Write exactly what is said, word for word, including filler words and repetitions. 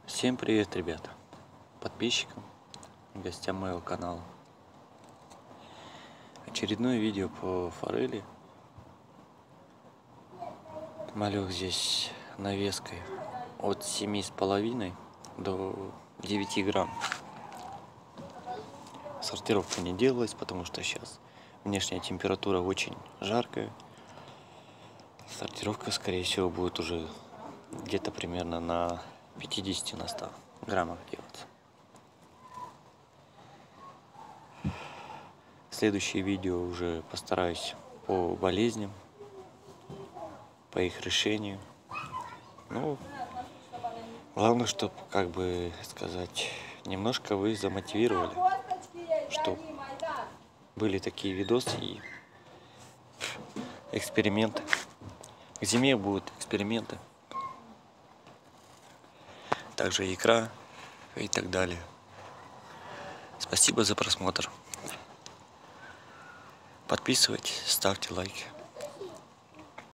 Всем привет, ребята, подписчикам, гостям моего канала. Очередное видео по форели. Малек здесь навеской от семи с половиной до девяти грамм. Сортировка не делалась, потому что сейчас внешняя температура очень жаркая. Сортировка, скорее всего, будет уже где-то примерно на пятидесяти на ста граммах делаться. Следующее видео уже постараюсь по болезням, по их решению. Ну, главное, чтобы, как бы сказать, немножко вы замотивировали, что были такие видосы и эксперименты. К зиме будут эксперименты. Также икра и так далее. Спасибо за просмотр. Подписывайтесь, ставьте лайки.